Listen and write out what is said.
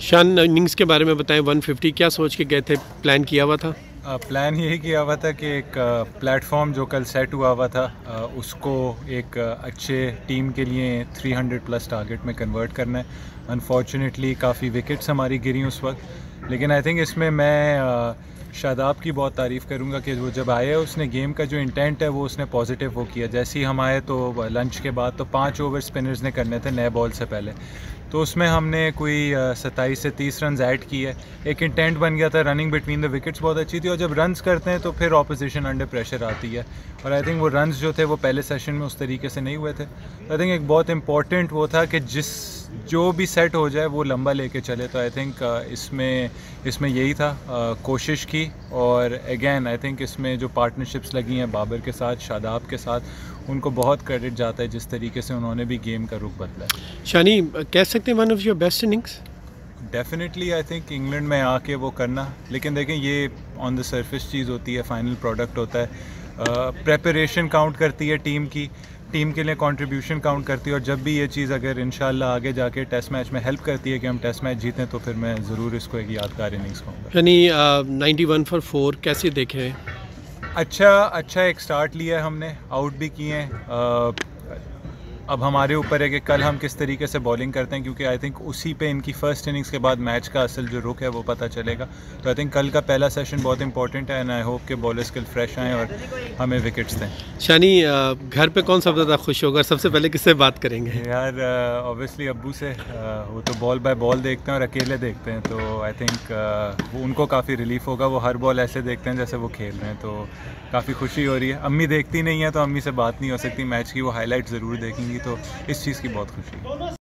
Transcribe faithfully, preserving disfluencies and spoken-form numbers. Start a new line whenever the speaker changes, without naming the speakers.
شان اننگز کے بارے میں بتائیں، ون ففٹی کیا سوچ کے گئے تھے؟ پلان کیا ہوا تھا؟
پلان یہی کیا ہوا تھا کہ ایک پلیٹ فارم جو کل سیٹ ہوا ہوا تھا اس کو ایک اچھے ٹیم کے لیے تھری ہنڈریڈ پلس ٹارگیٹ میں کنورٹ کرنا ہے. انفارچونیٹلی کافی وکٹس ہماری گری اس وقت، لیکن آئی تھنک اس میں میں شاداب کی بہت تعریف کروں گا کہ وہ جب آئے اس نے گیم کا جو انٹینٹ ہے وہ اس نے پازیٹیو وہ کیا. جیسے ہی ہم آئے تو لنچ کے بعد تو پانچ اوور اسپنرز نے کرنے تھے نئے بال سے پہلے، تو اس میں ہم نے کوئی ستائیس سے تیس رنز ایڈ کیے. ایک انٹینٹ بن گیا تھا، رننگ بٹوین دا وکٹس بہت اچھی تھی، اور جب رنز کرتے ہیں تو پھر اپوزیشن انڈر پریشر آتی ہے، اور آئی تھنک وہ رنز جو تھے وہ پہلے سیشن میں اس طریقے سے نہیں ہوئے تھے. آئی تھنک ایک بہت امپورٹنٹ وہ تھا کہ جس جو بھی سیٹ ہو جائے وہ لمبا لے کے چلے. تو آئی تھنک اس میں اس میں یہی تھا، کوشش کی. اور اگین آئی تھنک اس میں جو پارٹنرشپس لگی ہیں بابر کے ساتھ، شاداب کے ساتھ، ان کو بہت کریڈٹ جاتا ہے جس طریقے سے انہوں نے بھی گیم کا رخ بدلا ہے.
شانی کہہ سکتے ہیں one of your best innings?
Definitely I think England میں آ کے وہ کرنا، لیکن دیکھیں یہ آن دا سرفیس چیز ہوتی ہے، فائنل پروڈکٹ ہوتا ہے. پریپریشن کاؤنٹ کرتی ہے ٹیم کی، ٹیم کے لیے کنٹریبیوشن کاؤنٹ کرتی ہے، اور جب بھی یہ چیز اگر انشاءاللہ آگے جا کے ٹیسٹ میچ میں ہیلپ کرتی ہے کہ ہم ٹیسٹ میچ جیتیں تو پھر میں ضرور اس کو ایک یادگار اننگس کہوں گا.
یعنی نائنٹی ون فار فور کیسے دیکھے؟
اچھا اچھا ایک سٹارٹ لیا ہے ہم نے، آؤٹ بھی کیے ہیں. اب ہمارے اوپر ہے کہ کل ہم کس طریقے سے بالنگ کرتے ہیں، کیونکہ آئی تھنک اسی پہ ان کی فرسٹ اننگس کے بعد میچ کا اصل جو رخ ہے وہ پتہ چلے گا. تو آئی تھنک کل کا پہلا سیشن بہت امپورٹنٹ ہے، اینڈ آئی ہوپ کہ بالرز کل فریش آئیں اور ہمیں وکٹس دیں.
شانی گھر پہ کون سب سے زیادہ خوش ہوگا؟ سب سے پہلے کس سے بات کریں گے؟
یار اوبیسلی ابو سے. وہ تو بال بائی بال دیکھتے ہیں اور اکیلے دیکھتے ہیں، تو آئی تھنک وہ ان کو کافی ریلیف ہوگا. وہ ہر بال ایسے دیکھتے ہیں جیسے وہ کھیل رہے ہیں، تو کافی خوشی ہو رہی ہے. امی دیکھتی نہیں ہے تو امی سے بات نہیں ہو سکتی میچ کی، وہ ہائی لائٹ ضرور دیکھیں گی، تو اس چیز کی بہت خوشی ہے.